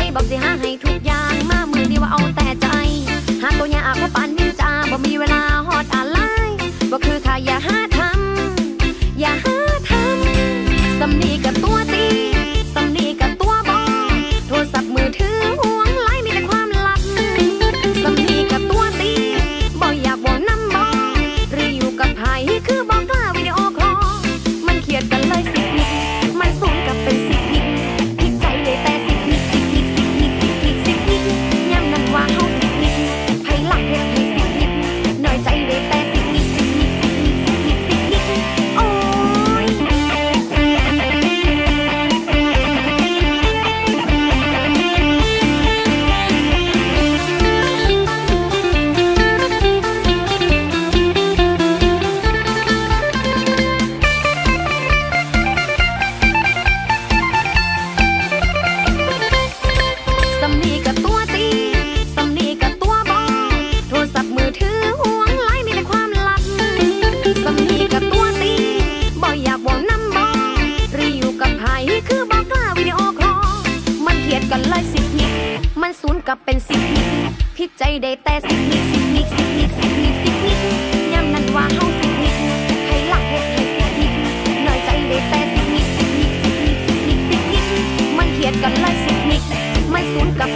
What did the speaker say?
บอกสิหาให้ทุกอย่างมามือเดียวว่าเอาแต่ใจหาตัวยากเพราะปานนินจาบ่มีเวลาฮอดอะไรบ่คือข้าอย่าหาทำอย่าหาทำสำนีกับตัวตีสำนีกับตัวบอโทรศัพท์มือถือห่วงไลน์มีแต่ความลับสำนีกับตัวตีบ่อยากบ่นำบ่หรืออยู่กับไผคือบ่กล้าวิดีโอคอลมันเครียดกันเลยสินิดมันสูงกับเป็นสินิดผิดใจเลยแต่สินิดสินิดสินิดสินิดสินิดย้ำนั่นว่าเฮาสินิดไผหลักเฮ็ดให้สินิดน้อยใจเลยแต่สินิดสินิดสินิดสินิดสินิดโอ้ยสำนีกับตัวตีสำนีกับตัวบอโทรศัพท์มือถือห่วงไลน์มีแต่ความลับสำนีกับตัวตีบ่อยากบอกนำบอหรืออยู่กับไผคือบ่กล้าวิดีโอคอลมันเครียดกันเลยสินิดมันสูญกับเป็นสินิดผิดใจได้แต่สินิดสินิดสินิดสินิดสินิดย้ำนั่นว่าเฮาสินิดให้หลักเฮ็ดให้สินิดน้อยใจได้แต่สินิดสินิดสินิดสินิดสินิดมันเครียดกันเลยสินิดมันสูญกับ